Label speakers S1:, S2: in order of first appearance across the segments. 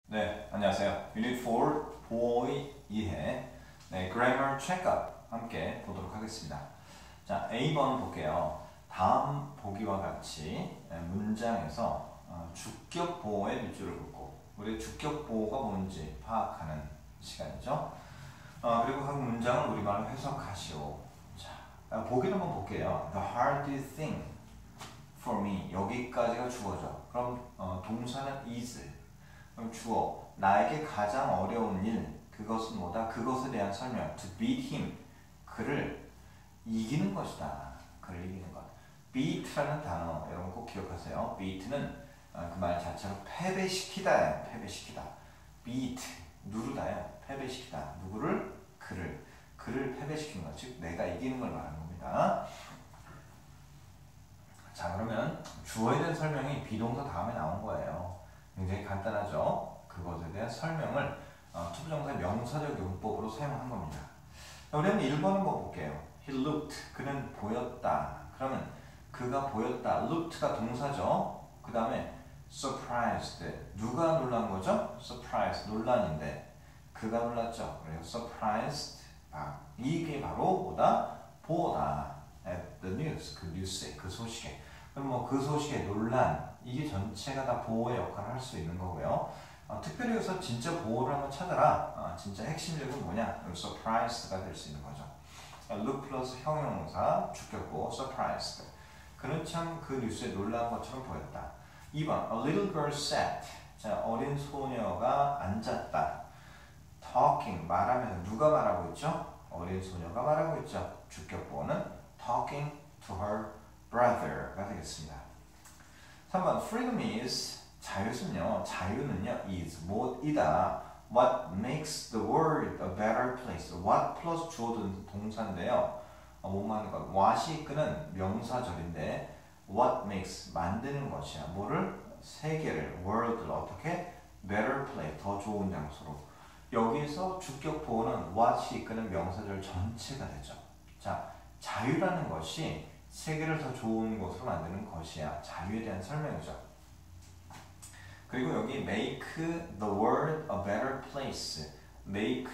S1: 네, 안녕하세요. 유닛 4 보어의 이해 grammar checkup 함께 보도록 하겠습니다. 자, A번 볼게요. 다음 보기와 같이 문장에서 주격 보어의 밑줄을 긋고 우리 주격 보어가 뭔지 파악하는 시간이죠. 그리고 각 문장을 우리말로 해석하시오. 자, 보기를 한번 볼게요. The hardest thing for me 여기까지가 주어죠. 그럼 동사는 is 그럼 주어 나에게 가장 어려운 일 그것은 뭐다? 그것에 대한 설명 to beat him 그를 이기는 것이다. 그를 이기는 것. beat라는 단어 여러분 꼭 기억하세요. beat는 그 말 자체로 패배시키다 패배시키다. beat 누르다요. 패배시키다. 누구를? 그를 패배시키는 것. 즉 내가 이기는 걸 말하는 겁니다. 자 그러면 주어에 대한 설명이 비동사 다음에 나온 거예요. 굉장히 간단하죠. 그것에 대한 설명을 투부정사의 명사적 용법으로 사용한 겁니다. 우리 한번 1번 한번 볼게요. He looked. 그는 보였다. 그러면 그가 보였다. looked가 동사죠. 그 다음에 surprised. 누가 놀란 거죠? surprised. 논란인데 그가 놀랐죠. 그래서 surprised. 이게 바로 뭐다? 보다. at the news. 그 뉴스에 그 소식에. 그럼 뭐 그 소식에 논란. 이게 전체가 다 보호의 역할을 할 수 있는 거고요. 특별히 여기서 진짜 보호를 한번 찾아라. 진짜 핵심적인 뭐냐? surprised가 될 수 있는 거죠. look 플러스 형용사, 주격보, surprised. 그는 참 그 뉴스에 놀란 것처럼 보였다. 2번, a little girl sat. 자, 어린 소녀가 앉았다. talking, 말하면서 누가 말하고 있죠? 어린 소녀가 말하고 있죠. 주격보는 talking to her brother가 되겠습니다. 3번 freedom is 자유는요. 자유는요 is 뭐이다. What makes the world a better place. What 플러스 주어든 동사인데요. 뭐만 하는 것. what이 이끄는 명사절인데 what makes 만드는 것이야. 뭐를? 세계를 world를 어떻게 better place 더 좋은 장소로. 여기서 주격 보호는 what이 이끄는 명사절 전체가 되죠. 자 자유라는 것이 세계를 더 좋은 곳으로 만드는 것이야. 자유에 대한 설명이죠. 그리고 여기 make the world a better place. make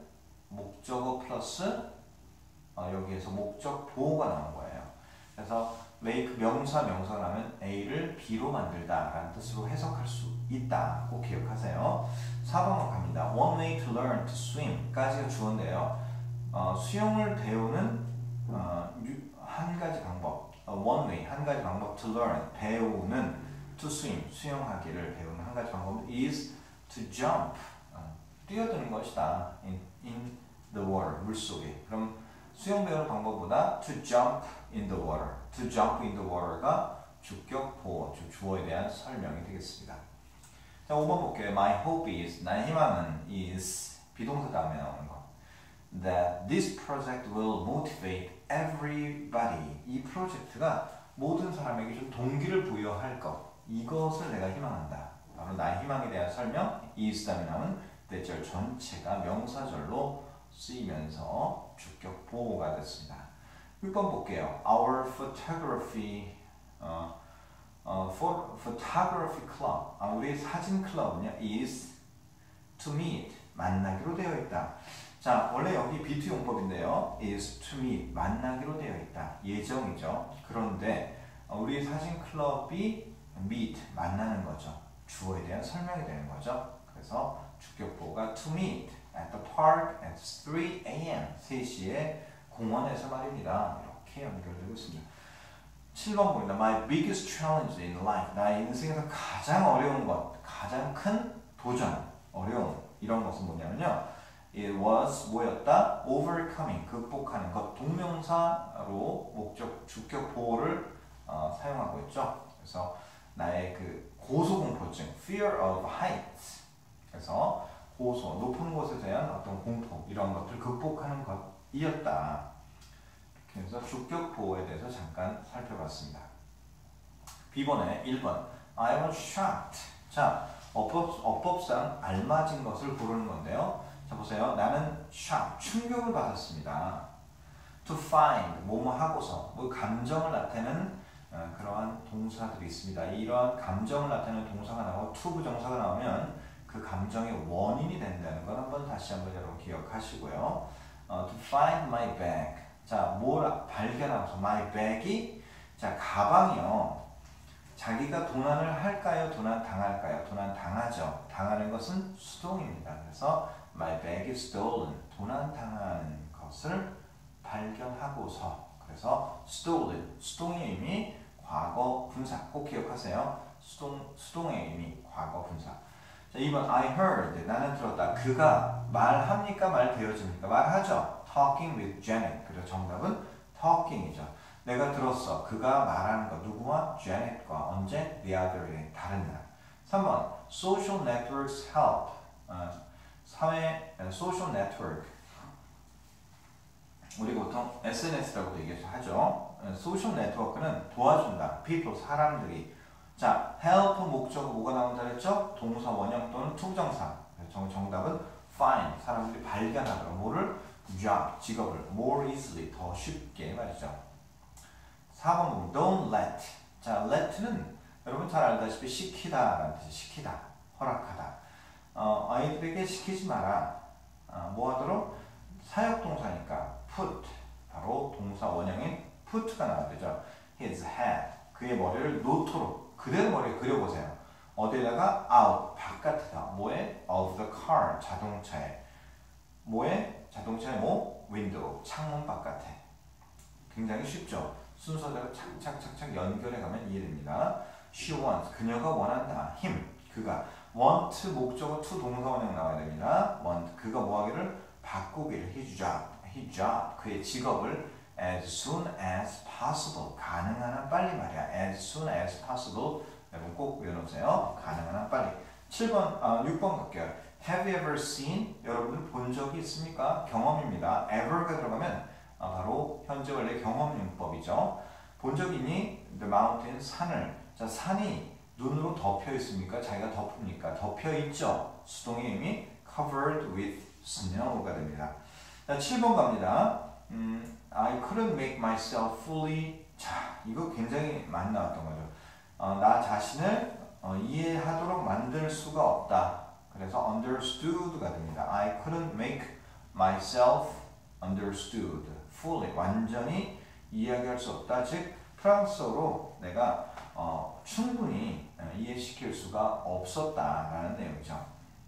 S1: 목적어 플러스 여기에서 목적 보호가 나온 거예요. 그래서 make 명사가 나면 A를 B로 만들다 라는 뜻으로 해석할 수 있다. 꼭 기억하세요. 4번으로 갑니다. One way to learn to swim 까지가 주어인데요. 수영을 배우는 한 가지 방법, one way, 한 가지 방법 to learn, 배우는 to swim, 수영하기를 배우는 한 가지 방법 is to jump, 뛰어드는 것이다. in the water, 물속에. 그럼 수영 배우는 방법보다 to jump in the water, to jump in the water가 주격 보호, 주어에 대한 설명이 되겠습니다. 자, 5번 볼게요. My hope is, 나의 희망은 is, 비동사 다음에 나오는 거. That this project will motivate everybody. 이 프로젝트가 모든 사람에게 좀 동기를 부여할 것. 이것을 내가 희망한다. 바로 나의 희망에 대한 설명. is 다음에 나온 대절 전체가 명사절로 쓰이면서 주격 보호가 됐습니다. 6번 볼게요. Our photography photography club. 우리 사진 클럽은요 is to meet. 만나기로 되어 있다. 자, 원래 여기 be to 용법인데요. is to meet, 만나기로 되어 있다. 예정이죠. 그런데 우리 사진 클럽이 meet, 만나는 거죠. 주어에 대한 설명이 되는 거죠. 그래서 주격보가 to meet at the park at 3 a.m. 3시에 공원에서 말입니다. 이렇게 연결되고 있습니다. 7번 보입니다. My biggest challenge in life. 나의 인생에서 가장 어려운 것, 가장 큰 도전, 어려움. 이런 것은 뭐냐면요. It was 뭐였다? Overcoming, 극복하는 것. 동명사로 목적, 주격 보호를 사용하고 있죠. 그래서 나의 그 고소공포증, fear of heights. 그래서 고소, 높은 곳에 대한 어떤 공포, 이런 것들을 극복하는 것이었다. 그래서 주격 보호에 대해서 잠깐 살펴봤습니다. B번에 1번. I was shocked. 자, 어법상 알맞은 것을 고르는 건데요. 자 보세요. 나는 shock, 충격을 받았습니다. To find, 뭐뭐 하고서, 뭐 감정을 나타내는 그러한 동사들이 있습니다. 이러한 감정을 나타내는 동사가 나오고 to 부정사가 나오면 그 감정 감정의 원인이 된다는 건 한번 다시 한번 여러분 기억하시고요. To find my bag. 자, 뭘 발견하면서 my bag이 자, 가방이요. 자기가 도난을 할까요? 도난 당할까요? 도난 당하죠. 당하는 것은 수동입니다. 그래서 my bag is stolen. 도난 당하는 것을 발견하고서 그래서 stolen. 수동의 의미 과거 분사. 꼭 기억하세요. 수동의 의미 과거 분사. 자, 2번 I heard. 나는 들었다. 그가 말합니까? 말되어집니까? 말하죠. Talking with Janet. 그래서 정답은 talking이죠. 내가 들었어. 그가 말하는 거 누구와? Janet과. 언제? The other day. 다른 날. 3번 Social networks help. social network. 우리 보통 SNS라고도 얘기해서 하죠. 소셜 네트워크는 도와준다. people, 사람들이. 자, help 목적어 뭐가 나온다 그랬죠? 동사 원형 또는 투부정사. 정답은 find, 사람들이 발견하도록 뭐를? job, 직업을 more easily, 더 쉽게 말이죠. 4번 보면 don't let. 자, let는 여러분 잘 알다시피 시키다라는 뜻이 시키다, 허락하다. 아이들에게 시키지 마라. 뭐 하도록? 사역동사니까 put, 바로 동사 원형인 put가 나와야 되죠. His head, 그의 머리를 놓도록 그대로 머리에 그려보세요. 어디에다가 out, 바깥에다. 뭐에? of the car, 자동차에. 뭐에? 자동차에 뭐? window, 창문 바깥에. 굉장히 쉽죠. 순서대로 착착착착 연결해 가면 이해됩니다. She wants, 그녀가 원한다. him, 그가. want 목적어 to 동사 원형 나와야 됩니다. want, 그가 뭐 하기를? 바꾸기를. his job, 그의 직업을 as soon as possible, 가능한 한 빨리 말이야. as soon as possible, 여러분 꼭 외워놓으세요. 가능한 한 빨리. 6번 갈게요. Have you ever seen? 여러분 본 적이 있습니까? 경험입니다. ever가 들어가면 바로 현재 원래 경험 용법이죠. 본 적이 있니? The mountain, 산을. 자, 산이 눈으로 덮여 있습니까? 자기가 덮습니까? 덮여 있죠. 수동의 의미 covered with snow가 됩니다. 자, 7번 갑니다. I couldn't make myself fully. 자, 이거 굉장히 많이 나왔던 거죠. 나 자신을 이해하도록 만들 수가 없다. 그래서 understood가 됩니다. I couldn't make myself understood. fully, 완전히 이해할 수 없다. 즉, 프랑스어로 내가 충분히 이해시킬 수가 없었다라는 내용이죠.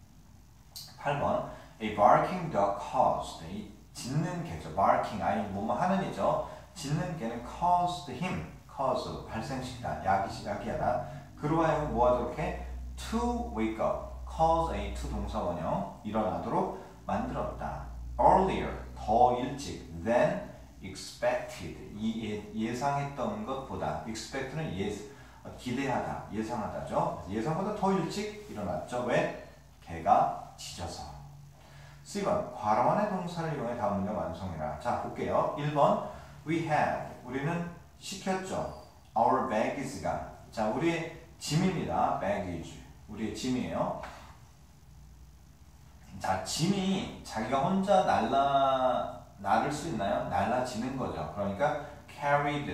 S1: 8번 A barking dog caused. 이 짖는 개죠. barking, 아이 뭐뭐 하는 이죠. 짖는 개는 caused him. cause, 발생시키다. 야기하다. 그로 하여금 뭐 하도록 해? to wake up. cause a to 동사 원형. 일어나도록 만들었다. earlier, 더 일찍. than expected. 예상했던 것보다. expect는 기대하다, 예상하다죠. 예상보다 더 일찍 일어났죠. 왜? 개가 짖어서. C번 괄호안의 동사를 이용해 다음 문장 완성해라. 자, 볼게요. 1번 We had, 우리는 시켰죠. Our baggage가, 자, 우리의 짐입니다. baggage, 우리의 짐이에요. 자, 짐이 자기가 혼자 날을 수 있나요? 날라지는 거죠. 그러니까 carried,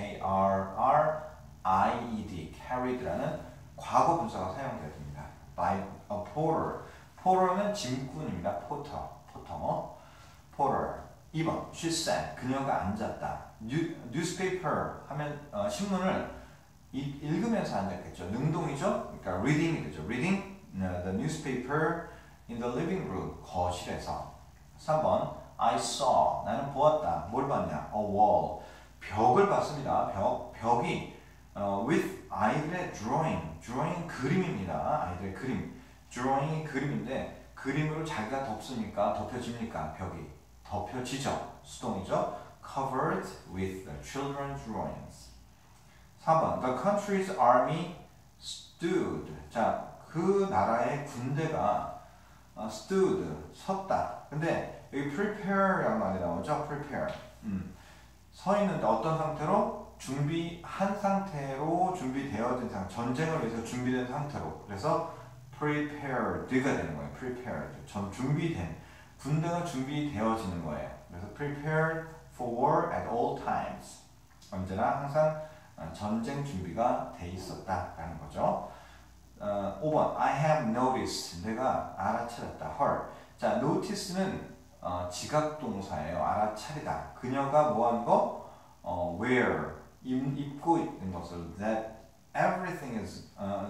S1: C-A-R-R-I-E-D, carried라는 과거 분사가 사용되어야 됩니다. by a porter. 포러는 짐꾼입니다. 포터. porter. 2번 she sat, 그녀가 앉았다. newspaper 하면 신문을 읽으면서 앉았겠죠. 능동이죠. 그러니까 reading이 되죠. reading the newspaper in the living room, 거실에서. 3번 I saw, 나는 보았다. 뭘 봤냐? a wall, 벽을 봤습니다. 벽이 with 아이들의 drawing 그림입니다. 아이들의 그림. drawing이 그림인데 그림으로 자기가 덮습니까? 덮여집니까? 벽이 덮여지죠. 수동이죠. covered with the children's drawings. 4번 The country's army stood. 자, 그 나라의 군대가 stood, 섰다. 근데 여기 prepare라는 말이 나오죠. prepare. 서 있는데 어떤 상태로? 준비한 상태로, 준비되어진 상태, 전쟁을 위해서 준비된 상태로. 그래서 prepared가 되는 거예요. prepared. 준비된. 군대가 준비되어지는 거예요. 그래서 prepared for war at all times. 언제나 항상 전쟁 준비가 돼 있었다라는 거죠. 5번 I have noticed 내가 알아차렸다. her. 자, notice는 지각 동사예요. 알아차리다. 그녀가 뭐한 거? wear 입고 있는 것을 that everything is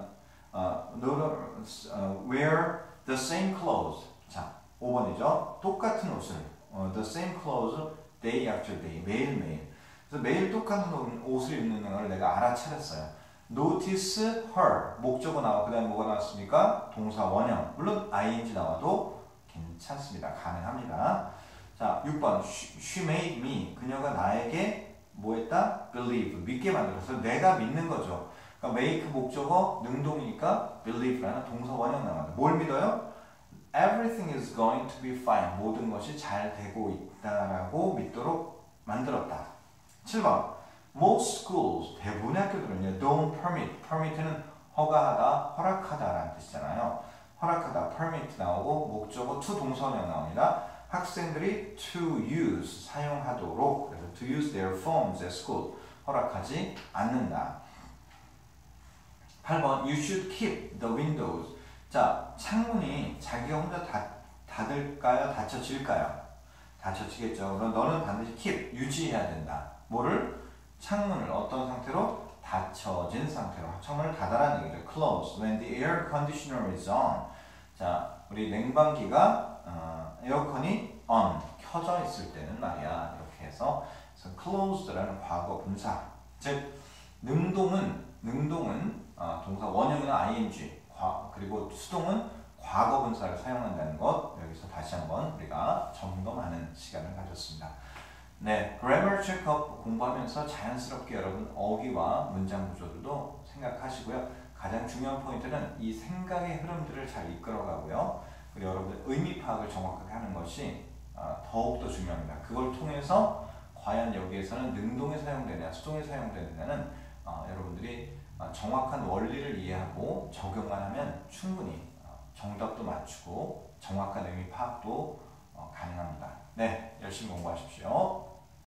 S1: wear the same clothes. 자, 5번이죠. 똑같은 옷을 the same clothes day after day 매일매일. 그래서 매일 똑같은 옷을 입는 걸 내가 알아차렸어요. notice her 목적어 나오고 그 다음에 뭐가 나왔습니까? 동사 원형. 물론 ing 나와도 괜찮습니다. 가능합니다. 자, 6번 she made me 그녀가 나에게 뭐 했다? believe 믿게 만들어서 내가 믿는 거죠. 그러니까 make 목적어 능동이니까 believe라는 동사 원형 나옵니다. 뭘 믿어요? Everything is going to be fine. 모든 것이 잘 되고 있다라고 믿도록 만들었다. 7번 Most schools, 대부분의 학교들은요, don't permit. permit는 허가하다, 허락하다라는 뜻이잖아요. 허락하다, permit 나오고 목적어 to 동사원형 나옵니다. 학생들이 to use, 사용하도록 그래서 to use their phones at school 허락하지 않는다. 8번 You should keep the windows. 자, 창문이 자기가 혼자 닫을까요? 닫혀질까요? 닫혀지겠죠. 그럼 너는 반드시 keep, 유지해야 된다. 뭐를? 창문을 어떤 상태로? 닫혀진 상태로. 창문을 닫아라는 얘기죠. Close when the air conditioner is on. 자, 우리 냉방기가 에어컨이 on, 켜져 있을 때는 말이야. 이렇게 해서 closed라는 과거 분사. 즉, 능동은 동사 원형이나 ing, 그리고 수동은 과거 분사를 사용한다는 것 여기서 다시 한번 우리가 점검하는 시간을 가졌습니다. 네, grammar checkup 공부하면서 자연스럽게 여러분 어휘와 문장 구조들도 생각하시고요. 가장 중요한 포인트는 이 생각의 흐름들을 잘 이끌어가고요. 그리고 여러분들 의미 파악을 정확하게 하는 것이 더욱더 중요합니다. 그걸 통해서 과연 여기에서는 능동에 사용되냐 수동에 사용되느냐는 여러분들이 정확한 원리를 이해하고 적용만 하면 충분히 정답도 맞추고 정확한 의미 파악도 가능합니다. 네, 열심히 공부하십시오.